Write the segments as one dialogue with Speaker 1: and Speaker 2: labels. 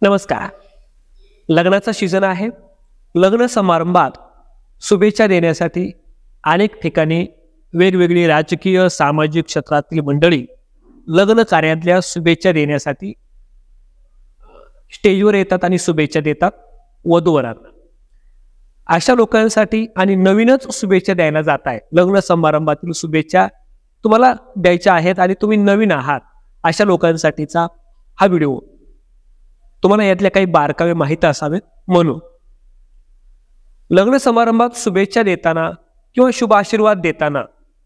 Speaker 1: नमस्कार. लग्नाचा सीझन आहे. लग्न समारंभात शुभेच्छा देण्यासाठी अनेक ठिकाणी वेगवेगळी राजकीय सामाजिक क्षेत्रातील मंडळी लग्न कार्यातल्या शुभेच्छा देण्यासाठी स्टेजवर येतात आणि शुभेच्छा देतात वधूवरांना. अशा लोकांसाठी आणि नवीनच शुभेच्छा द्यायला जात आहे, लग्न समारंभातील शुभेच्छा तुम्हाला द्यायच्या आहेत आणि तुम्ही नवीन आहात अशा लोकांसाठीचा हा व्हिडिओ. तुम्हाला यातल्या काही बारकावे माहिती असावेत म्हणून. लग्न समारंभात शुभेच्छा देताना किंवा शुभ आशीर्वाद देताना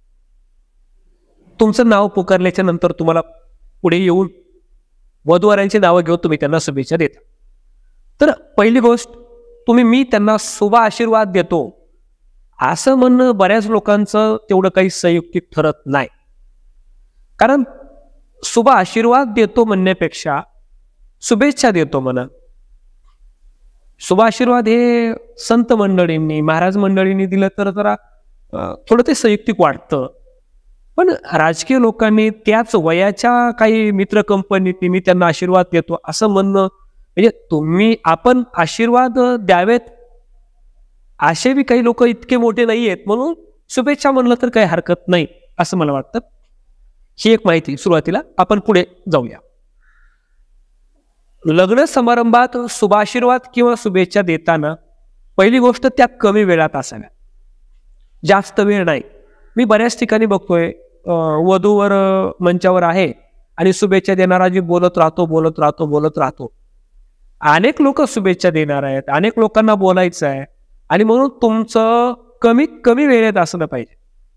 Speaker 1: तुमचं नाव पुकारल्याच्या नंतर तुम्हाला पुढे येऊन वधूवरांची नावं घेऊन तुम्ही त्यांना शुभेच्छा देता. तर पहिली गोष्ट, मी त्यांना शुभ आशीर्वाद देतो असं म्हणणं बऱ्याच लोकांचं तेवढं काही संयुक्तिक ठरत नाही. कारण शुभ आशीर्वाद देतो म्हणण्यापेक्षा शुभेच्छा देतो म्हणा. शुभ आशीर्वाद हे संत मंडळींनी, महाराज मंडळींनी दिलं तर जरा थोडं ते संयुक्तिक वाटतं. पण राजकीय लोकांनी त्याच वयाच्या काही मित्र कंपनीत मी त्यांना आशीर्वाद देतो असं म्हणणं, म्हणजे आपण आशीर्वाद द्यावेत असे बी काही लोक इतके मोठे नाही आहेत, म्हणून शुभेच्छा म्हणलं तर काही हरकत नाही असं मला वाटतं. ही एक माहिती सुरुवातीला. आपण पुढे जाऊया. लग्न समारंभात शुभाशीर्वाद किंवा शुभेच्छा देताना पहिली गोष्ट त्या कमी वेळात असाव्या, जास्त वेळ नाही. मी बऱ्याच ठिकाणी बघतोय वधूवर मंचावर आहे आणि शुभेच्छा देणारा जी बोलत राहतो. अनेक लोक शुभेच्छा देणार आहेत, अनेक लोकांना बोलायचं आहे आणि म्हणून तुमचं कमीत कमी वेळेत असलं पाहिजे.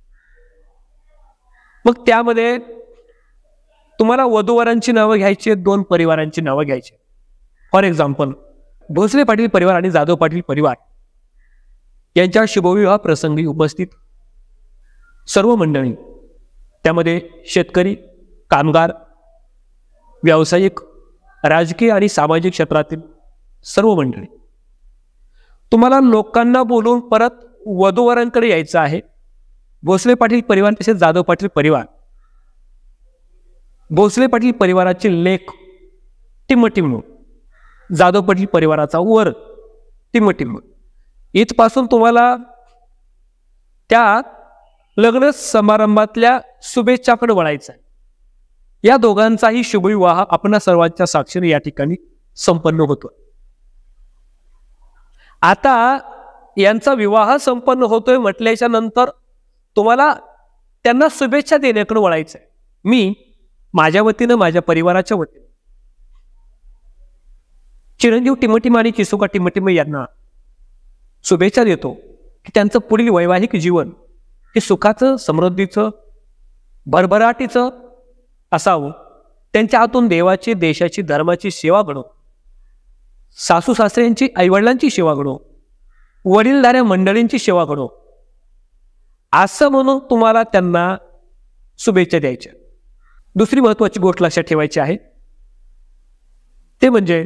Speaker 1: मग त्यामध्ये तुम्हाला वधूवरांची नावं घ्यायची आहेत, दोन परिवारांची नावं घ्यायची. फॉर एक्झाम्पल, भोसले पाटील परिवार आणि जाधव पाटील परिवार यांच्या शुभविवाह प्रसंगी उपस्थित सर्व मंडळी, त्यामध्ये शेतकरी, कामगार, व्यावसायिक, राजकीय आणि सामाजिक क्षेत्रातील सर्व मंडळी, तुम्हाला लोकांना बोलून परत वधूवरांकडे यायचं आहे. भोसले पाटील परिवार तसेच जाधव पाटील परिवार, भोसले पाटील परिवाराचे लेक टिमटिम, जाधव पाटील परिवाराचा वर टिमटिम, इथपासून तुम्हाला त्या लग्न समारंभातल्या शुभेच्छाकडे वळायचं आहे. या दोघांचाही शुभविवाह आपणा सर्वांच्या साक्षीने या ठिकाणी संपन्न होतो. आता यांचा विवाह संपन्न होतोय म्हटल्याच्या नंतर तुम्हाला त्यांना शुभेच्छा देण्याकडे वळायचं आहे. मी माझ्या वतीनं, माझ्या परिवाराच्या वतीनं चिरंजीव टिमटिम आणि चिसुका टिमटिम यांना शुभेच्छा देतो की त्यांचं पुढील वैवाहिक जीवन हे सुखाचं, समृद्धीचं, भरभराटीचं असावं. त्यांच्या हातून देवाची, देशाची, धर्माची सेवा घडो, सासू सासऱ्यांची, आईवडिलांची सेवा घडो, वडीलधाऱ्या मंडळींची सेवा घडो असं म्हणून तुम्हाला त्यांना शुभेच्छा द्यायच्या. दुसरी महत्वाची गोष्ट लक्षात ठेवायची आहे, ते म्हणजे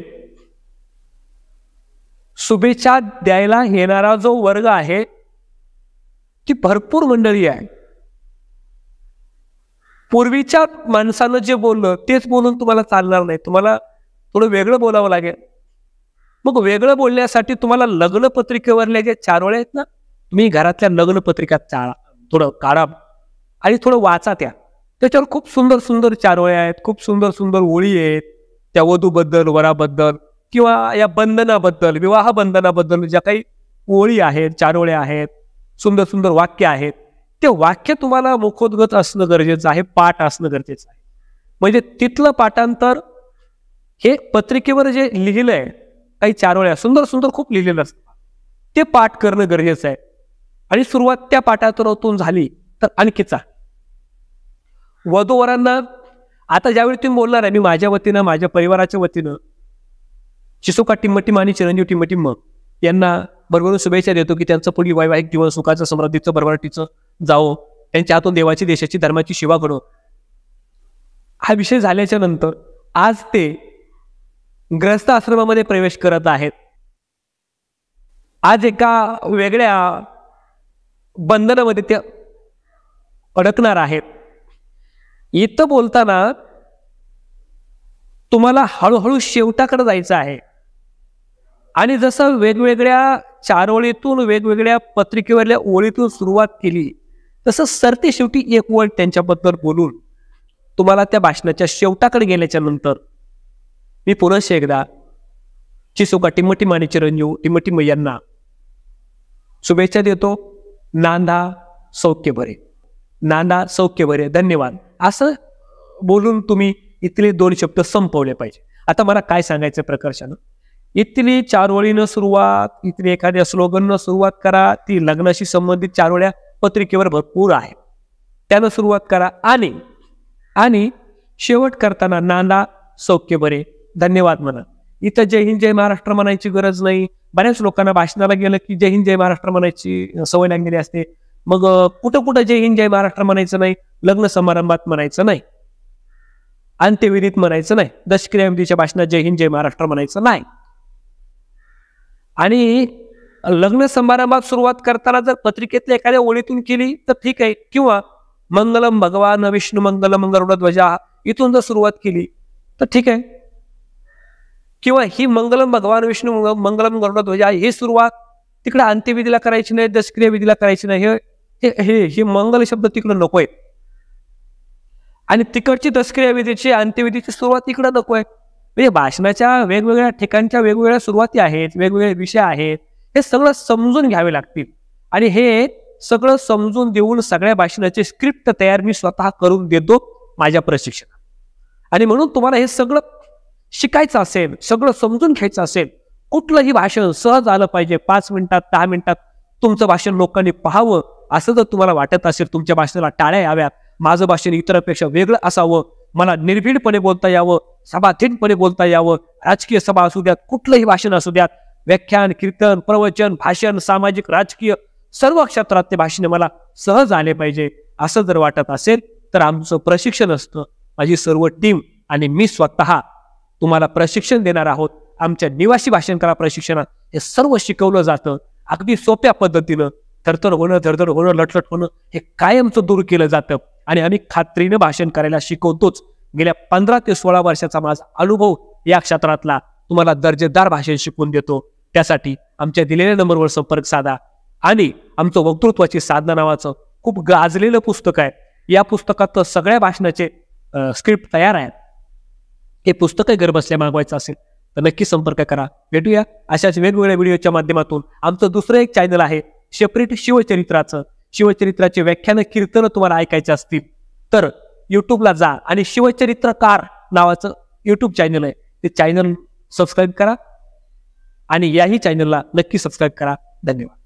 Speaker 1: शुभेच्छा द्यायला येणारा जो वर्ग आहे ती भरपूर मंडळी आहे. पूर्वीच्या माणसानं जे बोललं तेच बोलून तुम्हाला चालणार नाही, तुम्हाला थोडं वेगळं बोलावं लागेल. मग वेगळं बोलण्यासाठी तुम्हाला लग्नपत्रिकेवरल्या ज्या चारोळ्या आहेत ना, तुम्ही घरातल्या लग्नपत्रिकात थोडं काढा आणि थोडं वाचा. त्याच्यावर खूप सुंदर सुंदर चारोळ्या आहेत, खूप सुंदर सुंदर ओळी आहेत त्या वधूबद्दल, वराबद्दल किंवा या बंधनाबद्दल, विवाह बंधनाबद्दल ज्या काही ओळी आहेत, चारोळ्या आहेत, सुंदर सुंदर वाक्य आहेत, ते वाक्य तुम्हाला मुखोद्गत असणं गरजेचं आहे, पाठ असणं गरजेचं आहे. म्हणजे तिथलं पाठांतर हे पत्रिकेवर जे लिहिलं आहे, काही चारोळ्या सुंदर सुंदर खूप लिहिलेलं असतं, ते पाठ करणं गरजेचं आहे. आणि सुरुवात त्या पाठातून झाली तर आणखीचा. वधूवरांना आता ज्यावेळी तुम्ही बोलणार आहे, मी माझ्या वतीनं, माझ्या परिवाराच्या वतीनं चिसुका टिमटिम आणि चिरंजीव टिमटिम यांना बरोबर शुभेच्छा देतो की त्यांचं पुढील वैवाहिक जीवन सुखाचं, समृद्धीचं, भरभराटीचं जावो, त्यांच्या हातून देवाची, देशाची, धर्माची सेवा घडो. हा विषय झाल्याच्या नंतर आज ते ग्रस्त आश्रमामध्ये प्रवेश करत आहेत. आज एका वेगळ्या बंधनामध्ये ते अडकणार आहेत. इथं बोलताना तुम्हाला हळूहळू शेवटाकडे जायचं आहे. आणि जसं वेगवेगळ्या चारोळीतून वेगवेगळ्या पत्रिकेवरल्या ओळीतून सुरुवात केली, तसं सरते शेवटी एक ओळ त्यांच्याबद्दल बोलून तुम्हाला त्या भाषणाच्या शेवटाकडे गेल्याच्या नंतर मी पुन्हा एकदा चिसोका टिमोटी माने चिरंजीव टिमोटी मैयांना शुभेच्छा देतो. नांदा सौख्य बरे, नांदा सौख्य बरे, धन्यवाद असं बोलून तुम्ही इथले 2 शब्द संपवले पाहिजे. आता मला काय सांगायचं प्रकर्षानं, इथली 4 ओळीनं सुरुवात, इथली एखाद्या स्लोगननं सुरुवात करा. ती लग्नाशी संबंधित 4 ओळ्या पत्रिकेवर भरपूर आहे, त्यानं सुरुवात करा. आणि शेवट करताना नांदा सौख्य बरे, धन्यवाद म्हणा. इथं जय हिंद जय महाराष्ट्र म्हणायची गरज नाही. बऱ्याच लोकांना भाषणाला गेलं की जय हिंद जय महाराष्ट्र म्हणायची सवय लागलेली असते. मग कुठं कुठं जय हिंद जय महाराष्ट्र म्हणायचं नाही, लग्न समारंभात म्हणायचं नाही, अंत्यविधीत म्हणायचं नाही, दशक्रियाविधीच्या भाषणात जय हिंद जय महाराष्ट्र म्हणायचं नाही. आणि लग्न समारंभात सुरुवात करताना जर पत्रिकेतल्या एखाद्या ओळीतून केली तर ठीक आहे, किंवा मंगलम भगवान विष्णू मंगलम गरुडध्वजा इथून जर सुरुवात केली तर ठीक आहे, किंवा ही मंगलम भगवान विष्णू मंगलम गरुडध्वजा ही सुरुवात तिकडे अंत्यविधीला करायची नाही, दशक्रिया विधीला करायची नाही. हे मंगल शब्द तिकडे नकोय. आणि तिकडची दशक्रिया विधीची अंत्यविधीची सुरुवात तिकडे नकोय. म्हणजे भाषणाच्या वेगवेगळ्या ठिकाणच्या वेगवेगळ्या सुरुवाती आहेत, वेगवेगळे विषय आहेत, हे सगळं समजून घ्यावे लागतील. आणि हे सगळं समजून देऊन सगळ्या भाषणाचे स्क्रिप्ट तयार मी स्वतः करून देतो माझ्या प्रशिक्षणात. आणि म्हणून तुम्हाला हे सगळं शिकायचं असेल, सगळं समजून घ्यायचं असेल, कुठलंही भाषण सहज आलं पाहिजे, 5 मिनिटात 10 मिनिटात तुमचं भाषण लोकांनी पाहावं असं जर तुम्हाला वाटत असेल, तुमच्या भाषणाला टाळ्या याव्यात, माझं भाषण इतरांपेक्षा वेगळं असावं, मला निर्भीडपणे बोलता यावं, सभाधीनपणे बोलता यावं, राजकीय सभा असू द्यात, कुठलंही भाषण असू द्यात, व्याख्यान, कीर्तन, प्रवचन, भाषण, सामाजिक राजकीय सर्व क्षेत्रात ते भाषण मला सहज आले पाहिजे असं जर वाटत असेल तर आमचं प्रशिक्षण असतं. माझी सर्व टीम आणि मी स्वतः तुम्हाला प्रशिक्षण देणार आहोत. आमच्या निवासी भाषण कला प्रशिक्षणात हे सर्व शिकवलं जातं अगदी सोप्या पद्धतीनं. थरथर होणं, धडधड होणं, लटलट होणं हे कायमचं दूर केलं जातं. आणि आम्ही खात्रीनं भाषण करायला शिकवतोच. गेल्या 15 ते 16 वर्षाचा माझा अनुभव या क्षेत्रातला तुम्हाला दर्जेदार भाषण शिकवून देतो. त्यासाठी आमच्या दिलेल्या नंबरवर संपर्क साधा. आणि आमचं वक्तृत्वाची साधना नावाचं खूप गाजलेलं पुस्तक आहे. या पुस्तकात सगळ्या भाषणाचे स्क्रिप्ट तयार आहेत. हे पुस्तकही घर बसल्या मागवायचं असेल तर नक्की संपर्क करा. भेटूया अशाच वेगवेगळ्या व्हिडिओच्या माध्यमातून. आमचं दुसरं एक चॅनल आहे सेपरेट शिवचरित्राचं. शिवचरित्राचे व्याख्यान कीर्तन तुम्हाला ऐकायचे असतील तर युट्यूबला जा आणि शिवचरित्रकार नावाचं युट्यूब चॅनल आहे, ते चॅनल सबस्क्राईब करा आणि याही चॅनलला नक्की सबस्क्राईब करा. धन्यवाद.